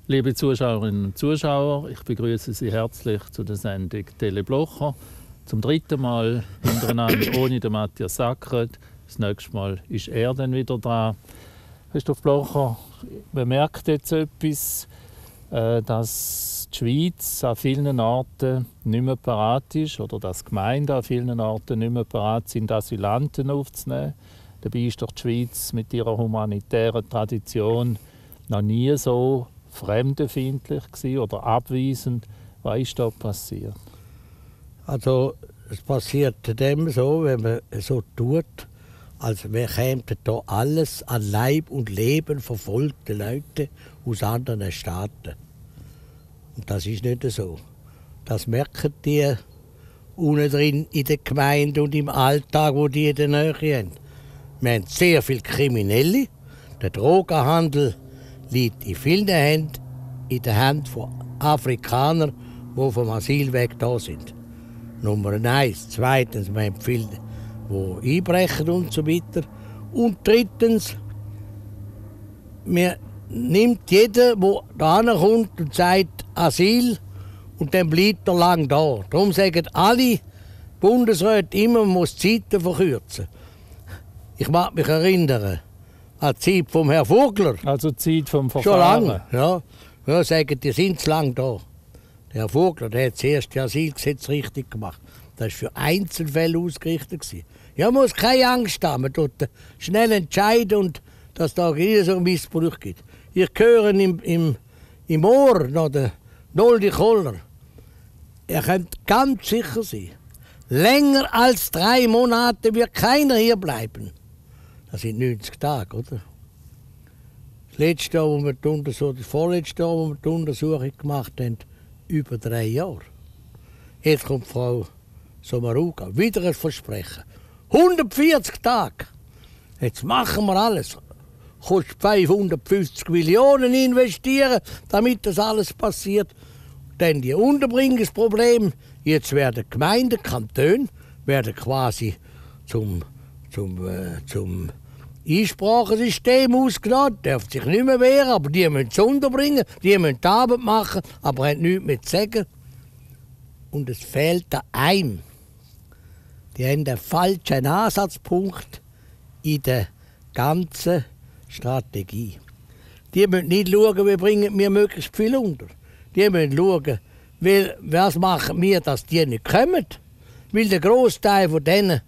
Liebe Zuschauerinnen und Zuschauer, ich begrüße Sie herzlich zu der Sendung Teleblocher. Zum dritten Mal hintereinander ohne den Matthias Sackert. Das nächste Mal ist er dann wieder dran. Christoph Blocher bemerkt jetzt etwas, dass die Schweiz an vielen Orten nicht mehr parat ist oder dass Gemeinden an vielen Orten nicht mehr parat sind, Asylanten aufzunehmen. Dabei ist doch die Schweiz mit ihrer humanitären Tradition noch nie so fremdenfeindlich gewesen oder abweisend. Was ist da passiert? Also es passiert dem so, wenn man so tut, als kämen da alles an Leib und Leben verfolgte Leute aus anderen Staaten. Und das ist nicht so. Das merken die unten drin in der Gemeinde und im Alltag, wo die in der Nähe haben. Wir haben sehr viele Kriminelle. Der Drogenhandel liegt in vielen Händen in den Händen von Afrikanern, die vom Asylweg da sind. Nummer 1. Zweitens, wir haben viele, die einbrechen und so weiter. Und drittens, man nimmt jeden, der da kommt und sagt Asyl, und dann bleibt er lang da. Darum sagen alle Bundesräte immer, man muss die Zeiten verkürzen. Ich mag mich erinnern an die Zeit vom Herrn Vogler. Also die Zeit vom Verfahren? Schon lange, ja. Ja, sagen, die sind zu lang da. Der Herr Vogler, der hat das erste Asylgesetz richtig gemacht. Das war für Einzelfälle ausgerichtet. Ja, man muss keine Angst haben. Man tut schnell entscheiden, und dass da nie so einen Missbrauch gibt. Ich höre im Ohr noch den Noldi Koller. Er könnte ganz sicher sein, länger als 3 Monate wird keiner hier bleiben. Das sind 90 Tage, oder? Das letzte Jahr, wo wir das vorletzte Jahr, wo wir die Untersuchung gemacht haben, über 3 Jahre. Jetzt kommt Frau Sommaruga, wieder ein Versprechen. 140 Tage. Jetzt machen wir alles. Kostet 550 Millionen investieren, damit das alles passiert. Dann die Unterbringungsprobleme. Jetzt werden Gemeinden, Kantone, werden quasi zum Einsprachensystem ausgenommen, dürfen sich nicht mehr wehren, aber die müssen es unterbringen, die müssen die Arbeit machen, aber haben nichts mehr zu sagen. Und es fehlt einem. Die haben den falschen Ansatzpunkt in der ganzen Strategie. Die müssen nicht schauen, wie bringen wir möglichst viel unter. Die müssen schauen, was machen wir, dass die nicht kommen. Weil der Großteil von denen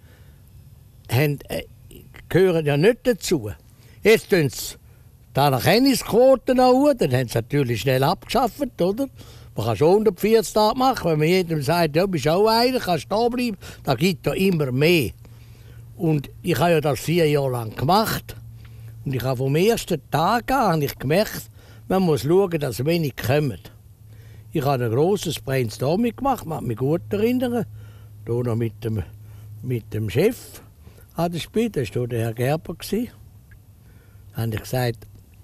gehören ja nicht dazu. Jetzt tun sie die Anerkennungsquoten an, dann haben sie natürlich schnell abgeschafft, oder? Man kann schon 140 Tage machen, wenn man jedem sagt, ja, bist auch einer, kannst da bleiben. Da gibt es immer mehr. Und ich habe ja das 4 Jahre lang gemacht. Und ich habe vom ersten Tag an gemerkt, man muss schauen, dass wenig kommen. Ich habe ein grosses Brainstorming gemacht, man hat mich gut erinnern. Hier noch mit dem Chef an der Spitze, das war der Herr Gerber. Da habe ich gesagt,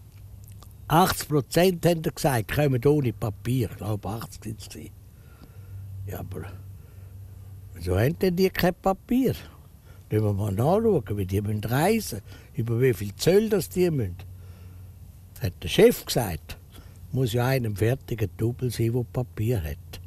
80% haben gesagt, kommen ohne Papier. Ich glaube, 80 sind es. Ja, aber wieso haben denn die kein Papier? Müssen wir mal nachschauen, wie die reisen müssen, über wie viel Zöll das die müssen. Hat der Chef gesagt, muss ja einem fertigen Double sein, der Papier hat.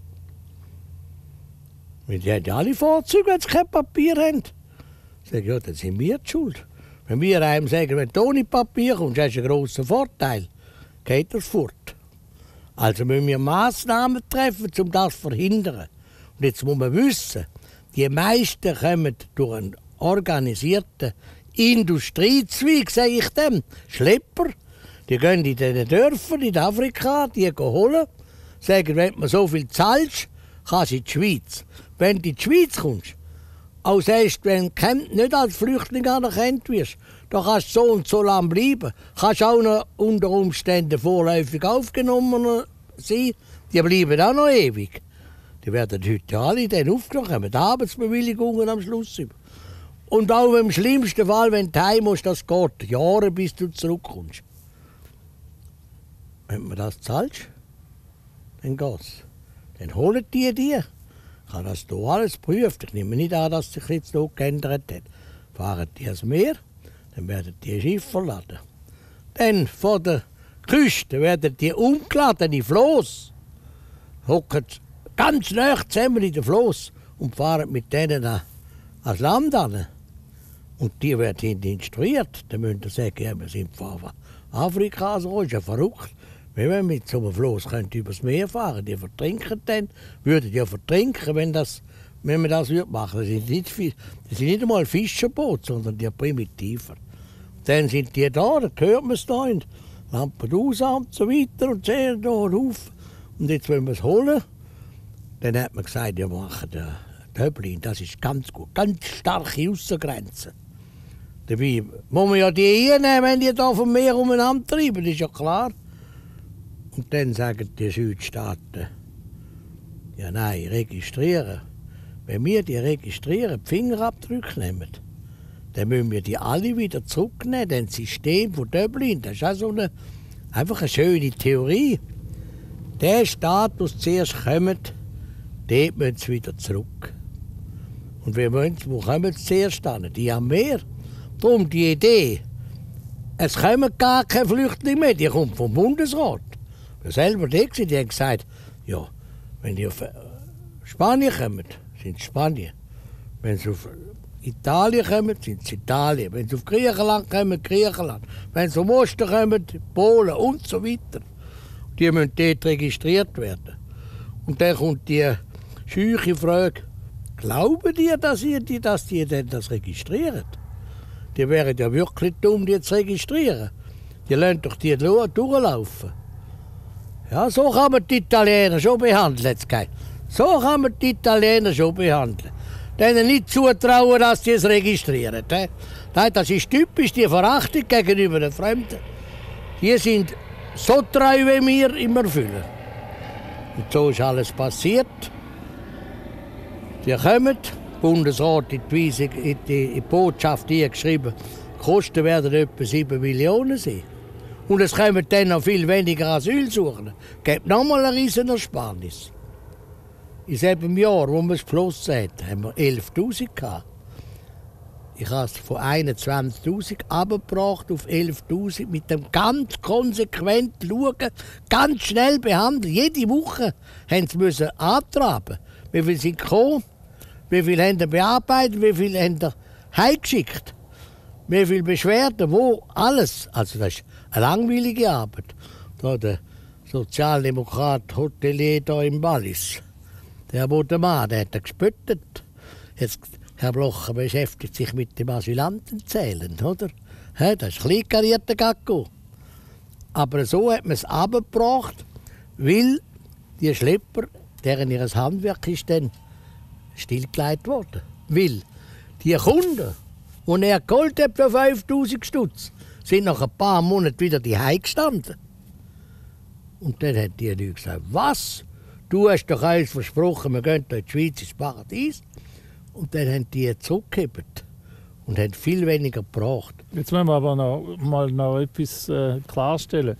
Weil die haben ja alle Fahrzeuge, wenn sie kein Papier haben. Ich sage, ja, dann sind wir die schuld. Wenn wir einem sagen, wenn du ohne Papier kommst, hast du einen grossen Vorteil, geht das fort. Also müssen wir Massnahmen treffen, um das zu verhindern. Und jetzt muss man wissen, die meisten kommen durch einen organisierten Industriezweig, sage ich dem, Schlepper. Die gehen in den Dörfern in Afrika, die holen, sagen, wenn du so viel zahlst, kannst du in die Schweiz. Wenn du in die Schweiz kommst, auch selbst wenn du nicht als Flüchtling anerkannt wirst, da kannst du so und so lange bleiben. Kannst auch noch unter Umständen vorläufig aufgenommen sein. Die bleiben auch noch ewig. Die werden heute alle dann aufgenommen, haben Arbeitsbewilligungen am Schluss. Und auch im schlimmsten Fall, wenn du heim musst, das geht Jahre, bis du zurückkommst. Wenn man das zahlst, dann geht's. Dann holen die. Ich habe das hier alles geprüft. Ich nehme nicht an, dass sich jetzt noch geändert hat. Fahren die ans Meer, dann werden die Schiffe verladen. Dann vor der Küste werden die umgeladen in Floß, hocken ganz nah zusammen in den Floß und fahren mit denen ans Land an. Und die werden instruiert. Dann müssen sie sagen, ja, wir sind von Afrika, so ist ja verrückt. Wenn wir mit so einem Floß übers Meer fahren, die vertrinken dann, würden ja vertrinken, wenn man das machen würde. Das sind nicht einmal Fischerboote, sondern die primitiver. Dann sind die da, dann hört man es da in Lampedusa und so weiter und sehen da auf. Und jetzt wollen wir es holen. Dann hat man gesagt, ja, machen Döblin, das ist ganz gut, ganz starke Aussengrenze. Dabei muss man ja die einnehmen, wenn die da vom Meer umeinander treiben, das ist ja klar. Und dann sagen die Südstaaten, ja nein, registrieren. Wenn wir die registrieren, die Fingerabdrücke nehmen, dann müssen wir die alle wieder zurücknehmen. Denn das System von Dublin, das ist auch so einfach eine schöne Theorie. Der Staat, der zuerst kommt, dort müssen sie wieder zurück. Und wo kommen sie zuerst hin? Die am Meer. Darum die Idee, es kommen gar keine Flüchtlinge mehr, die kommen vom Bundesrat. Wir selber die haben gesagt, ja, wenn die auf Spanien kommen, sind es Spanien. Wenn sie auf Italien kommen, sind es Italien. Wenn sie auf Griechenland kommen, Griechenland. Wenn sie vom Osten kommen, Polen und so weiter. Die müssen dort registriert werden. Und dann kommt die scheuche Frage, glauben die, dass die denn das registrieren? Die wären ja wirklich dumm, die zu registrieren. Die lassen doch die durchlaufen. Ja, so kann man die Italiener schon behandeln. So kann man die Italiener schon behandeln. Denen nicht zutrauen, dass sie es registrieren. Nein, das ist typisch die Verachtung gegenüber den Fremden. Die sind so treu wie wir im Erfüllen. Und so ist alles passiert. Die kommen, der Bundesrat in die Weisung, in die Botschaft hier geschrieben, die Kosten werden etwa 7 Millionen sein. Und es kommen dann noch viel weniger Asylsuchende. Es gibt nochmal eine riesen Ersparnis. In selben Jahr, wo man es geflossen hat, haben wir 11'000 gehabt. Ich habe es von 21'000 abgebracht auf 11'000 mit dem ganz konsequent schauen, ganz schnell behandeln. Jede Woche mussten sie antraben. Wie viele sind gekommen? Wie viele haben sie bearbeitet? Wie viele haben sie heimgeschickt? Wie viele Beschwerden? Wo? Alles. Also das ist eine langweilige Arbeit. Da der Sozialdemokrat Hotelier da im Wallis, der Bodemann, der hat gespöttet. Jetzt, Herr Blocher beschäftigt sich mit dem Asylantenzählen, oder? Das ist ein kleinkarierter Gacko. Aber so hat man es abgebracht, weil die Schlepper, deren ihr Handwerk ist dann stillgelegt worden. Weil die Kunden, die er geholt hat für 5'000 Stutz, sind nach ein paar Monaten wieder daheim gestanden. Und dann haben die Leute gesagt, was? Du hast doch uns versprochen, wir gehen in die Schweiz ins Paradies. Und dann haben die zurückgegeben und haben viel weniger gebraucht. Jetzt müssen wir aber noch etwas klarstellen.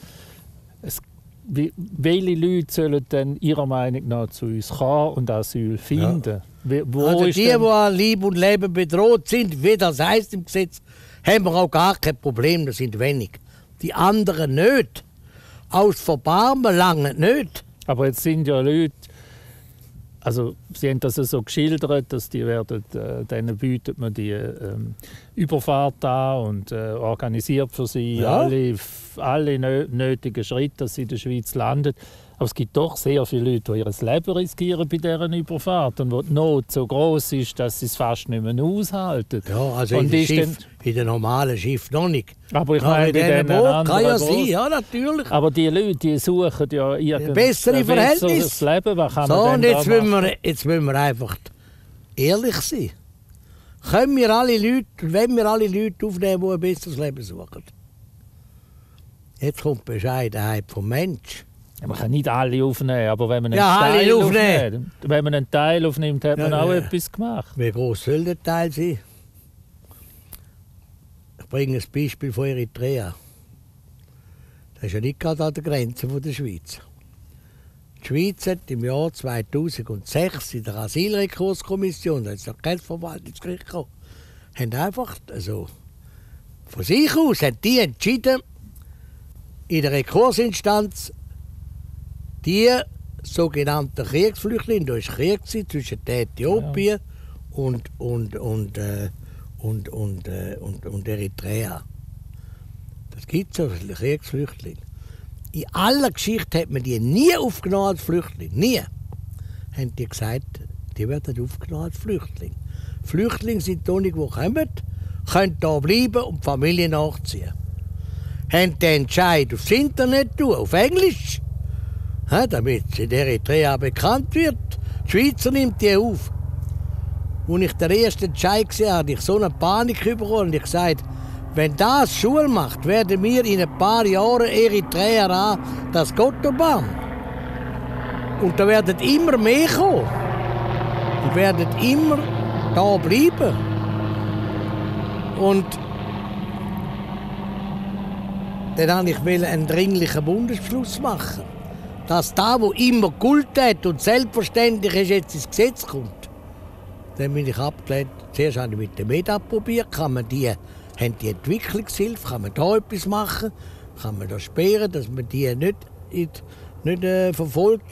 Welche Leute sollen denn Ihrer Meinung nach zu uns kommen und Asyl finden? Ja. Also die an Leib und Leben bedroht sind, wie das heisst im Gesetz, haben wir auch gar kein Problem, das sind wenig. Die anderen nicht. Aus Verbarmen lange nicht. Aber jetzt sind ja Leute, also Sie haben das ja so geschildert, dass die werden, denen bietet man die Überfahrt an und organisiert für sie alle nötigen Schritte, dass sie in der Schweiz landen. Aber es gibt doch sehr viele Leute, die ihr Leben riskieren bei dieser Überfahrt und wo die Not so groß ist, dass sie es fast nicht mehr aushalten. Ja, also in den normalen Schiff noch nicht. Aber ich meine, bei diesen anderen kann ja sein, ja, natürlich. Aber die Leute, die suchen ja irgendein bessere Verhältnis. Leben. Was kann so, man und jetzt müssen wir einfach ehrlich sein. Wenn wir alle Leute aufnehmen, die ein besseres Leben suchen. Jetzt kommt die Bescheidenheit vom Menschen. Ja, man kann nicht alle aufnehmen, aber wenn man einen Teil aufnimmt, hat man auch etwas gemacht. Wie groß soll der Teil sein? Ich bringe ein Beispiel von Eritrea. Das ist ja nicht gerade an der Grenze der Schweiz. Die Schweiz hat im Jahr 2006 in der Asylrekurskommission, da ist noch kein Verwaltungsgericht gekommen, haben einfach von sich aus haben die entschieden, in der Rekursinstanz die sogenannten Kriegsflüchtlinge, da war Krieg zwischen Äthiopien und Eritrea. Das gibt so Kriegsflüchtlinge. In aller Geschichte hat man die nie aufgenommen als Flüchtling. Nie. Haben die gesagt, die werden aufgenommen als Flüchtling. Flüchtlinge sind diejenigen, die kommen, können hier bleiben und die Familie nachziehen. Haben den Entscheid aufs Internet tun, auf Englisch, damit es in Eritrea bekannt wird. Die Schweizer nimmt die auf. Als ich den ersten Entscheid gesehen habe, hatte ich so eine Panik bekommen und ich gesagt, wenn das Schule macht, werden wir in ein paar Jahren Eritrea haben, das Gott erbarmt. Und da werden immer mehr kommen. Und werden immer da bleiben. Und dann wollte ich einen dringlichen Bundesbeschluss machen. Dass da, wo immer Kult hat und selbstverständlich ist, jetzt ins Gesetz kommt. Dann bin ich abgelehnt. Zuerst habe ich mit dem MEDAP probiert. Haben die Entwicklungshilfe, kann man da etwas machen? Kann man da sperren, dass man die nicht verfolgt?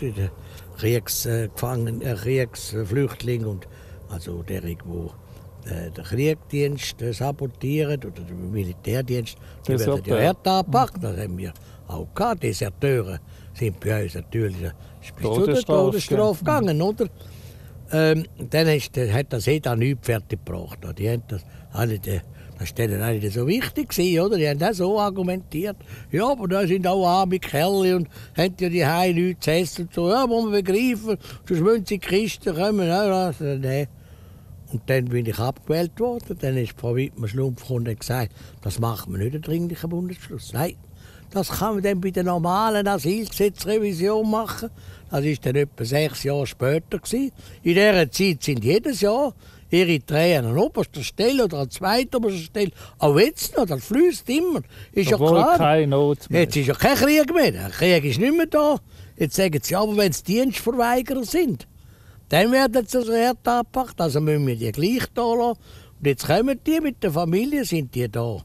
Kriegsflüchtlinge und also derjenige, die den Kriegsdienst sabotieren oder den Militärdienst, die werden ja hart angepackt. Das haben wir auch gehabt. Deserteure sind bei uns natürlich Todesstrafe gegangen, oder? Dann hat das da nichts fertig gebracht. Die haben das war denen nicht so wichtig, oder? Die haben auch so argumentiert. Ja, aber da sind auch arme Kerle und haben ja die Hause nichts zu essen und so. Ja, muss man begreifen, sonst müssen sie Christen kommen. Ja, nee. Und dann bin ich abgewählt worden. Dann ist Frau Wittmann-Schlumpf und hat gesagt, das macht man nicht, einen dringlichen Bundesbeschluss. Nein, das kann man dann bei der normalen Asylgesetzrevision machen. Das war dann etwa 6 Jahre später. In dieser Zeit sind jedes Jahr Eritrea an oberster Stelle oder an zweitoberster Stelle. Auch jetzt noch, das fließt immer. Ist ja klar. Keine Not mehr. Jetzt ist ja kein Krieg mehr. Der Krieg ist nicht mehr da. Jetzt sagen sie, aber wenn es Dienstverweigerer sind, dann werden sie so hart angepackt. Also müssen wir die gleich da lassen. Und jetzt kommen die mit der Familie, sind die da.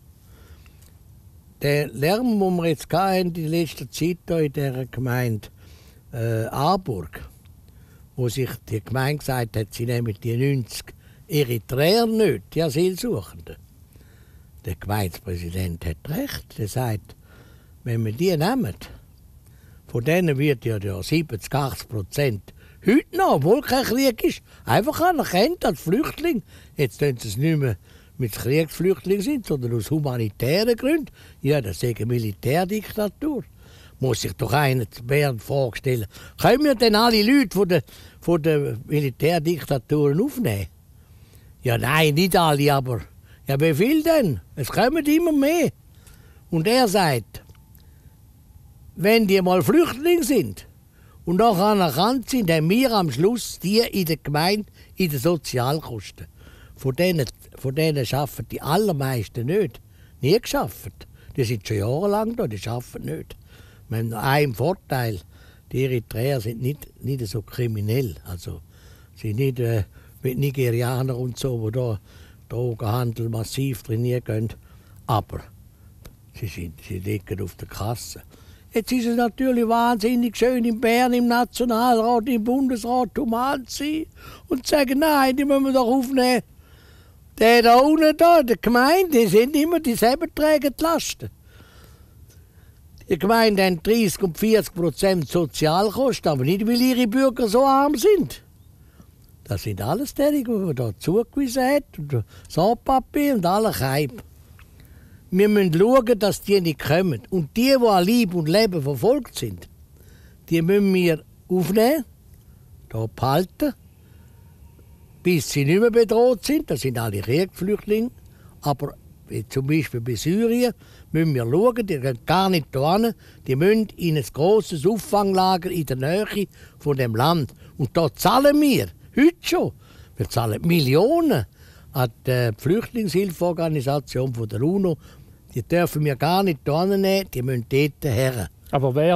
Der Lärm, den wir jetzt in der letzten Zeit hier in dieser Gemeinde Aarburg, wo sich die Gemeinde gesagt hat, sie nehmen die 90 Eritreer nicht, die Asylsuchenden. Der Gemeindepräsident hat recht. Er sagt, wenn wir die nehmen, von denen wird ja 70-80% heute noch, obwohl kein Krieg ist, einfach anerkannt als Flüchtling. Jetzt tun sie es nicht mehr mit Kriegsflüchtlingen sind, sondern aus humanitären Gründen. Ja, das ist eine Militärdiktatur. Muss sich doch einer zu Bern vorstellen. Können wir denn alle Leute von der Militärdiktaturen aufnehmen? Ja, nein, nicht alle, aber ja, wie viel denn? Es kommen immer mehr. Und er sagt, wenn die mal Flüchtlinge sind und nachher anerkannt sind, haben wir am Schluss die in der Gemeinde in den Sozialkosten. Von denen arbeiten die allermeisten nicht. Nie geschafft. Die sind schon jahrelang da, die arbeiten nicht. Wir haben noch einen Vorteil. Die Eritreer sind nicht so kriminell. Also, sie sind nicht mit Nigerianern und so, wo da Drogenhandel massiv trainieren gehen. Aber sie liegen auf der Kasse. Jetzt ist es natürlich wahnsinnig schön in Bern, im Nationalrat, im Bundesrat human zu sein und zu sagen, nein, die müssen wir doch aufnehmen. Der da unten, der Gemeinde, die sind immer dieselben tragen die Lasten. Die Gemeinden haben 30 und 40% Sozialkosten, aber nicht, weil ihre Bürger so arm sind. Das sind alles diejenigen, die man da zugewiesen hat, und Sandpapier und alle Keime. Wir müssen schauen, dass die nicht kommen. Und die an Leib und Leben verfolgt sind, die müssen wir aufnehmen, hier behalten, bis sie nicht mehr bedroht sind. Das sind alle Kriegsflüchtlinge. Aber wie zum Beispiel bei Syrien müssen wir schauen, die gehen gar nicht hierhin. Die müssen in ein grosses Auffanglager in der Nähe von dem Land. Und da zahlen wir, heute schon, wir zahlen Millionen an die Flüchtlingshilfeorganisation von der UNO. Die dürfen wir gar nicht hierhin nehmen, die müssen dort her. Aber wer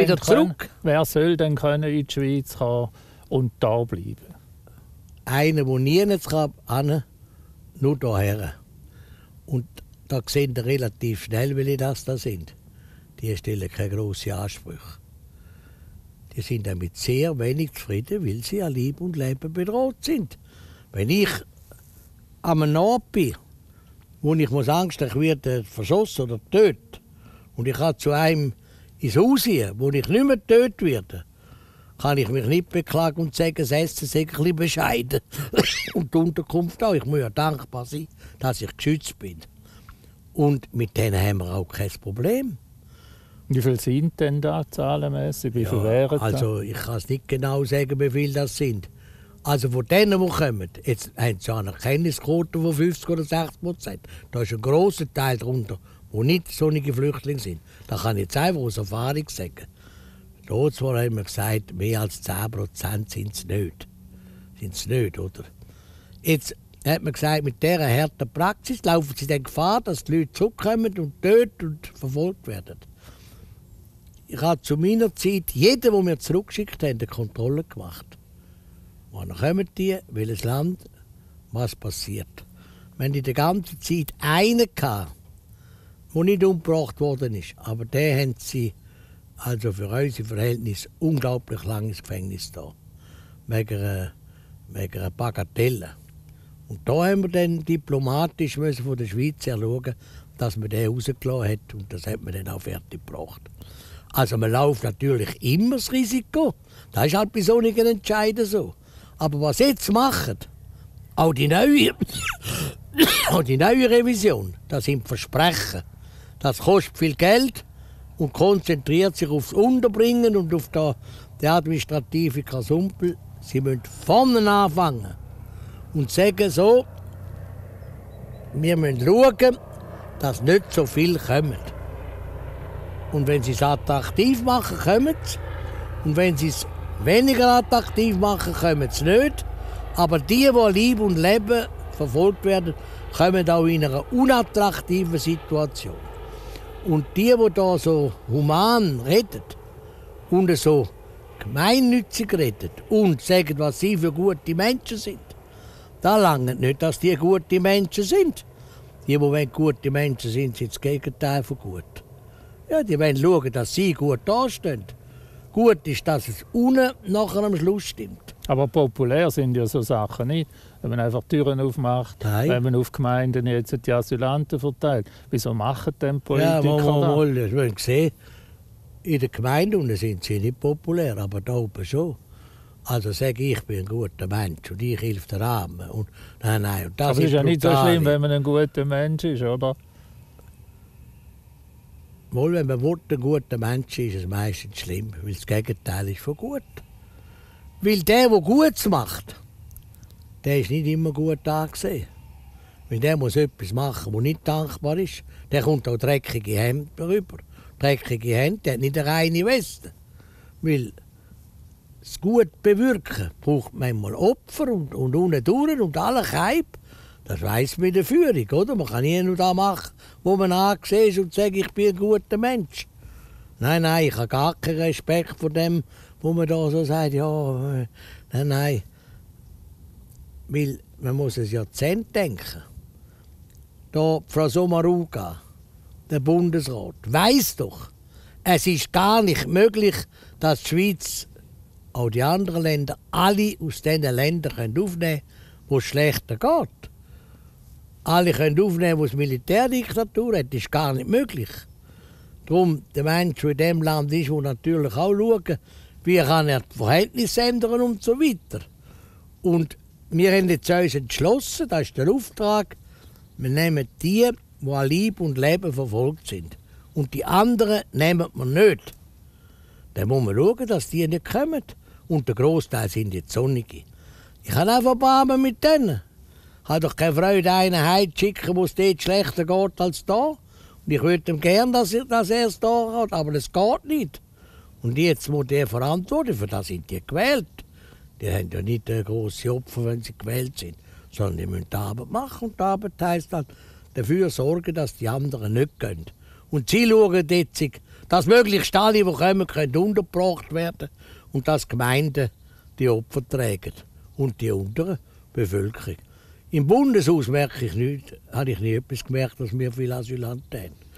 soll denn können in die Schweiz kommen und da bleiben? Einer, der nirgends kann, nur hierher. Und da sehen wir relativ schnell, welche das da sind. die stellen keine grossen Ansprüche. Die sind damit sehr wenig zufrieden, weil sie an Leib und Leben bedroht sind. Wenn ich an einem Ort bin, wo ich Angst habe, ich werde verschossen oder getötet, und ich kann zu einem ins Haus gehen, wo ich nicht mehr getötet werde, kann ich mich nicht beklagen und sagen, das Essen sei ein bisschen bescheiden. Und die Unterkunft auch. Ich muss ja dankbar sein, dass ich geschützt bin. Und mit denen haben wir auch kein Problem. Wie viele sind denn da zahlenmässig? Wie viele wären also ich kann es nicht genau sagen, wie viele das sind. Also von denen, die kommen, jetzt haben sie eine Anerkennungsquote von 50 oder 60%. Da ist ein grosser Teil darunter, die nicht solche Flüchtlinge sind. Da kann ich jetzt einfach aus Erfahrung sagen. Dort haben wir gesagt, mehr als 10% sind es nicht. Sind es nicht, oder? Jetzt hat man gesagt, mit dieser harten Praxis laufen sie dann Gefahr, dass die Leute zurückkommen und tötet und verfolgt werden. Ich habe zu meiner Zeit jeden, den wir zurückgeschickt haben, eine Kontrolle gemacht. Wann kommen die, welches Land, was passiert. Wir hatten in der ganzen Zeit einen gehabt, der nicht umgebracht worden ist. Aber den haben sie also für unsere Verhältnisse unglaublich lange ins Gefängnis da. Wegen einer Bagatelle. Und da haben wir dann diplomatisch von der Schweiz her schauen, dass man den rausgelassen hat. Und das hat man dann auch fertig gebracht. Also man läuft natürlich immer das Risiko. Das ist halt bei solchen Entscheiden so. Aber was jetzt machen, auch die neue Revision, das sind Versprechen. Das kostet viel Geld und konzentriert sich aufs Unterbringen und auf die administrative Kasumpel. Sie müssen vorne anfangen und sagen so, wir müssen schauen, dass nicht so viel kommen. Und wenn sie es attraktiv machen, kommen sie. Und wenn sie es weniger attraktiv machen, kommen sie nicht. Aber die Leib und Leben verfolgt werden, kommen auch in einer unattraktiven Situation. Und die da so human reden und so gemeinnützig reden und sagen, was sie für gute Menschen sind, da langt nicht, dass die gute Menschen sind. Die gute Menschen sind, sind das Gegenteil von gut. Ja, die wollen schauen, dass sie gut dastehen. Gut ist, dass es unten nachher am Schluss stimmt. Aber populär sind ja so Sachen nicht. Wenn man einfach Türen aufmacht, Nein. Wenn man auf Gemeinden jetzt die Asylanten verteilt. Wieso machen denn Politiker das? Wir haben gesehen, in der Gemeinde unten sind sie nicht populär, aber da oben schon. Also sage ich bin ein guter Mensch und ich helfe den Armen. Und, nein, und das aber es ist ja nicht so schlimm, wenn man ein guter Mensch ist, oder? Wohl, wenn man ein guter Mensch ist, ist es meistens schlimm, weil das Gegenteil ist von gut. Weil der Gutes macht, der ist nicht immer gut angesehen. Weil der muss etwas machen, das nicht dankbar ist. Der kommt auch dreckige Hemden rüber. Dreckige Hände, der hat nicht eine reine Weste. Weil das Gut bewirken braucht manchmal Opfer und unten durch und alle Keib. Das weiss man in der Führung, oder? Man kann nie nur das machen, wo man angesehen ist und sagt, ich bin ein guter Mensch. Nein, ich habe gar keinen Respekt vor dem, wo man da so sagt, ja, nein. Weil man muss ein Jahrzehnt denken. Da Frau Sommaruga, der Bundesrat, weiss doch, es ist gar nicht möglich, dass die Schweiz, auch die anderen Länder, alle aus diesen Ländern aufnehmen können, wo es schlechter geht. Alle können aufnehmen, wo es Militärdiktatur hat. Das ist gar nicht möglich. Darum, der Mensch, der in diesem Land ist, muss natürlich auch schauen, wie kann er die Verhältnisse ändern und so weiter. Und wir haben jetzt uns entschlossen, das ist der Auftrag, wir nehmen die an Leib und Leben verfolgt sind. Und die anderen nehmen wir nicht. Dann muss man schauen, dass die nicht kommen. Und der Großteil sind jetzt Sonnige. Ich habe einfach Erbarmen mit denen. Ich habe doch keine Freude, einen heimzuschicken, wo es dort schlechter geht als da. Und ich würde ihm gerne, dass er es da hat, aber das geht nicht. Und jetzt muss der verantworten, für das sind die gewählt. Die haben ja nicht grosse Opfer, wenn sie gewählt sind, sondern die müssen die Arbeit machen. Und die Arbeit heisst dann, dafür sorgen, dass die anderen nicht gehen. Und sie schauen jetzt, dass möglichst alle, die kommen, können untergebracht werden und dass Gemeinden die Opfer tragen und die untere Bevölkerung. Im Bundeshaus merke ich nicht, habe ich nie etwas gemerkt, dass wir viele Asylanten haben.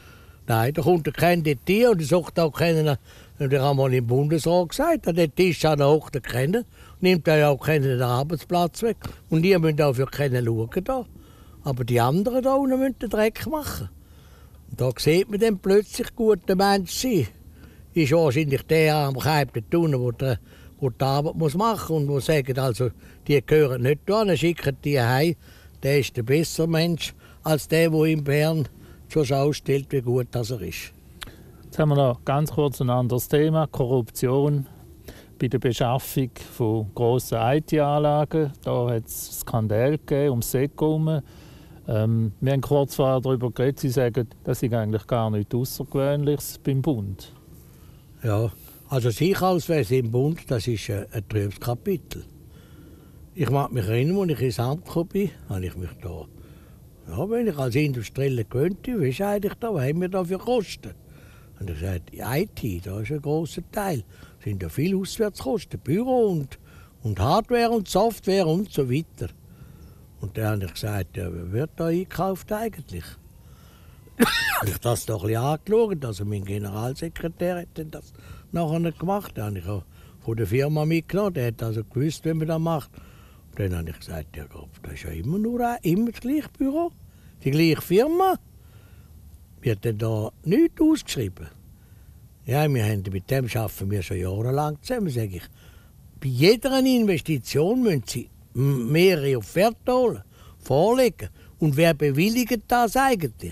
Nein, da kommt kein Detail und ich sagt auch keiner, der hat mal im Bundesrat gesagt, der Tisch an der Hochzeit kennen, nimmt ja auch keinen den Arbeitsplatz weg. Und die müssen dafür keinen schauen da. Aber die anderen da unten müssen den Dreck machen. Und da sieht man dann plötzlich guter Mensch sein. Ist wahrscheinlich der am gehypten Tunnel, der die Arbeit machen muss und wo sagen, also, die gehören nicht da, schicken die heim. Der ist der bessere Mensch als der in Bern zur Schau stellt, wie gut das er ist. Jetzt haben wir noch ganz kurz ein anderes Thema, Korruption bei der Beschaffung von grossen IT-Anlagen. Da hat es Skandal gegeben ums SECO herum. Wir haben kurz vorher darüber geredet, Sie sagen, das ist eigentlich gar nichts Außergewöhnliches beim Bund. Ja, also das Einkaufswesen im Bund, das ist ein trübes Kapitel. Ich mag mich erinnern, als ich ins Amt gekommen bin, habe ich mich da, ja, wenn ich als Industrieller gewöhnt bin, wie ist eigentlich da, was haben wir da für Kosten? Und ich sagte, die IT, da ist ein grosser Teil. Es sind ja viele Auswärtskosten, Büro und Hardware und Software und so weiter. Und dann habe ich gesagt, ja, wer wird da eingekauft eigentlich? Habe ich das doch ein bisschen angeschaut, also mein Generalsekretär hat das nachher gemacht. Den habe ich auch von der Firma mitgenommen, der hat also gewusst, wie man das macht. Und dann habe ich gesagt, ja Gott, das ist ja immer das gleiche Büro, die gleiche Firma. Wird denn da nichts ausgeschrieben? Ja, mit dem arbeiten wir schon jahrelang zusammen, sage ich. Bei jeder Investition müssen Sie mehrere Offerten holen, vorlegen. Und wer bewilligt das eigentlich?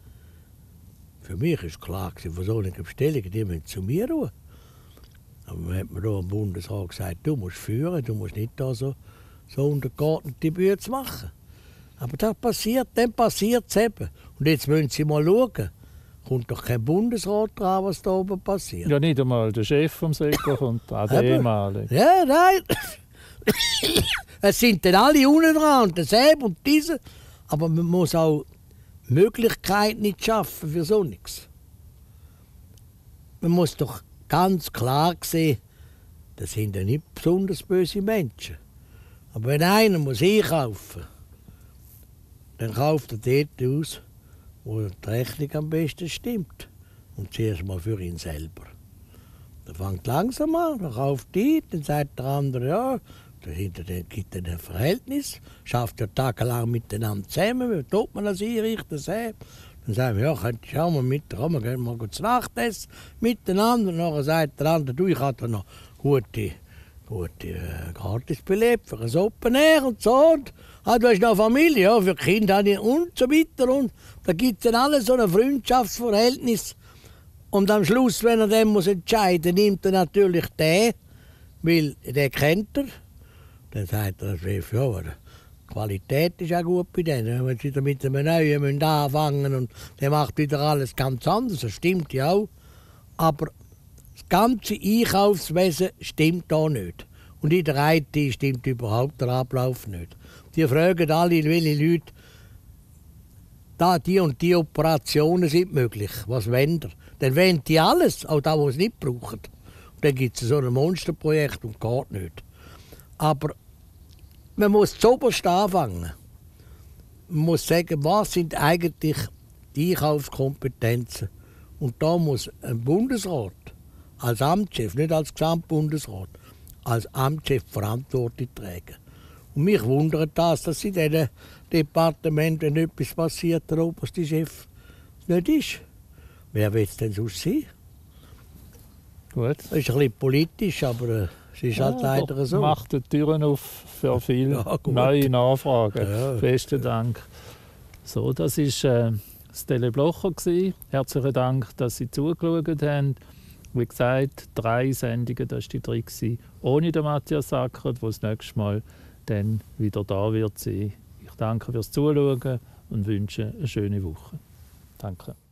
Für mich war klar, von solchen Bestellungen, die müssen zu mir ruhen. Aber man hat mir hier im Bundesrat gesagt, du musst führen, du musst nicht da so untergeordnete Bücher machen. Aber das passiert, dann passiert es eben. Und jetzt müssen Sie mal schauen. Kommt doch kein Bundesrat dran, was da oben passiert. Ja, nicht einmal der Chef vom SECO kommt an, der ehemalige. Ja, nein. Es sind dann alle unten dran, und der Säb und diese. Aber man muss auch Möglichkeiten nicht schaffen für so nichts. Man muss doch ganz klar sehen, das sind ja nicht besonders böse Menschen. Aber wenn einer muss einkaufen, dann kauft er dort aus, wo die Rechnung am besten stimmt. Und zuerst mal für ihn selber. Dann fängt langsam an, dann kauft die, dann sagt der andere, ja, dahinter gibt es ein Verhältnis, schafft ja tagelang miteinander zusammen, wie tut man das einrichten, dann sagen wir, ja, könntest du auch mal mit, komm, gehen wir mal zu Nacht essen miteinander. Und dann sagt der andere, du, ich habe da noch gute Gratisbillett für ein Open Air und so. Und, du hast noch Familie, ja, für Kinder und so weiter. Und da gibt es dann alles so ein Freundschaftsverhältnis. Und am Schluss, wenn er dann muss entscheiden muss, nimmt er natürlich den, weil den kennt er. Dann sagt der Chef, ja, aber die Qualität ist auch gut bei denen. Wenn sie da mit einem Neuen anfangen müssen und der macht wieder alles ganz anders, das stimmt ja auch. Aber das ganze Einkaufswesen stimmt da nicht. Und in der IT stimmt überhaupt der Ablauf nicht. Die fragen alle, welche Leute da die und die Operationen sind möglich. Was wollen ihr? Dann wollen die alles, auch das, was sie nicht brauchen. Und dann gibt es so ein Monsterprojekt und geht nicht. Aber man muss zuoberst anfangen. Man muss sagen, was sind eigentlich die Einkaufskompetenzen. Und da muss ein Bundesrat als Amtschef, nicht als Gesamtbundesrat, als Amtschef Verantwortung tragen. Und mich wundert das, dass in diesem Departement, wenn etwas passiert, der oberste Chef nicht ist. Wer will es denn sonst sein? Gut. Das ist ein bisschen politisch, aber es ist halt leider so. Macht die Türen auf für viele neue Nachfragen. Ja. Besten Dank. So, das war das Teleblocher. Herzlichen Dank, dass Sie zugeschaut haben. Wie gesagt, 3 Sendungen, das war die 3 ohne den Matthias Sackert, der das nächste Mal dann wieder da wird sein. Ich danke fürs Zuschauen und wünsche eine schöne Woche. Danke.